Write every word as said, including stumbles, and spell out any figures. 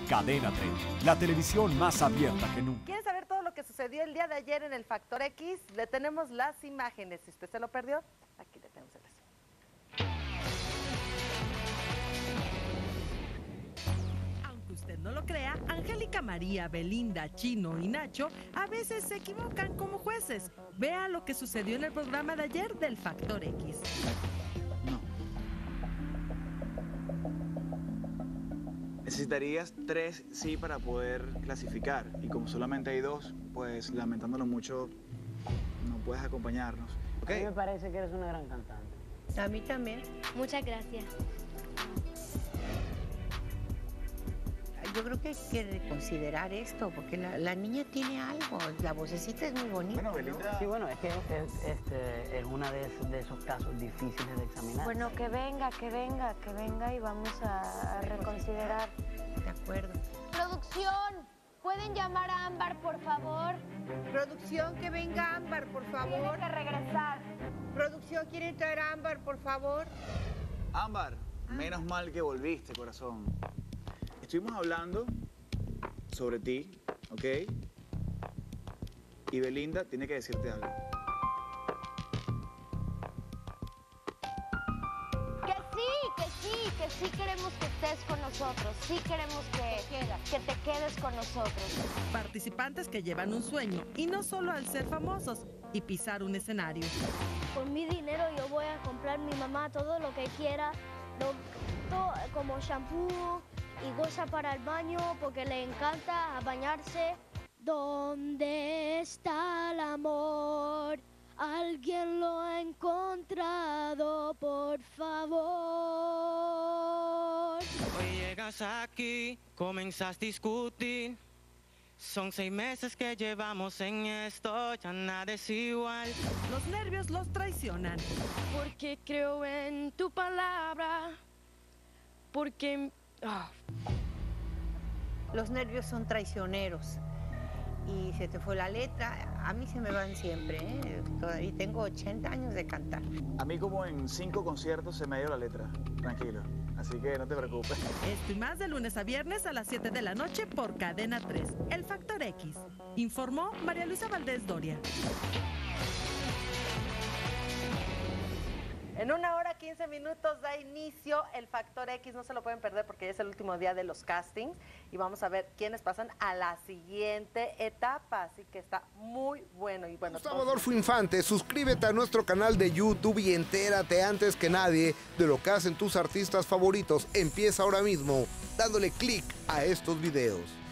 Cadena tres, la televisión más abierta que nunca. ¿Quieren saber todo lo que sucedió el día de ayer en el Factor X? Le tenemos las imágenes. Si usted se lo perdió, aquí le tenemos el resumen. Aunque usted no lo crea, Angélica María, Belinda, Chino y Nacho a veces se equivocan como jueces. Vea lo que sucedió en el programa de ayer del Factor X. Necesitarías tres sí para poder clasificar, y como solamente hay dos, pues lamentándolo mucho, no puedes acompañarnos. ¿Okay? A mí me parece que eres una gran cantante. A mí también. Muchas gracias. Yo creo que hay que reconsiderar esto, porque la, la niña tiene algo, la vocecita es muy bonita. Bueno, Belinda... Sí, bueno, es que es, este, es uno de, de esos casos difíciles de examinar. Bueno, que venga, que venga, que venga y vamos a, a reconsiderar. De acuerdo. Producción, ¿pueden llamar a Ámbar, por favor? Producción, que venga Ámbar, por favor. Tiene que regresar. Producción, ¿quieren traer a Ámbar, por favor? Ámbar, menos mal que volviste, corazón. Estuvimos hablando sobre ti, ¿ok? Y Belinda tiene que decirte algo. Que sí, que sí, que sí queremos que estés con nosotros. Sí queremos que, que te quedes con nosotros. Participantes que llevan un sueño, y no solo al ser famosos y pisar un escenario. Con mi dinero yo voy a comprar a mi mamá todo lo que quiera, lo, todo, como shampoo y cosas para el baño, porque le encanta bañarse. ¿Dónde está el amor? ¿Alguien lo ha encontrado, por favor? Hoy llegas aquí, comenzas a discutir. Son seis meses que llevamos en esto, ya nada es igual. Los nervios los traicionan. Porque creo en tu palabra, porque... Oh. Los nervios son traicioneros. Y se te fue la letra, a mí se me van siempre, ¿eh? Todavía tengo ochenta años de cantar. A mí como en cinco conciertos se me ha ido la letra, tranquilo. Así que no te preocupes. Esto y más de lunes a viernes a las siete de la noche por Cadena tres, El Factor X. Informó María Luisa Valdés Doria. En una hora, quince minutos da inicio el Factor X. No se lo pueden perder porque ya es el último día de los castings. Y vamos a ver quiénes pasan a la siguiente etapa. Así que está muy bueno. Y bueno, Gustavo Adolfo Infante, suscríbete a nuestro canal de YouTube y entérate antes que nadie de lo que hacen tus artistas favoritos. Empieza ahora mismo dándole clic a estos videos.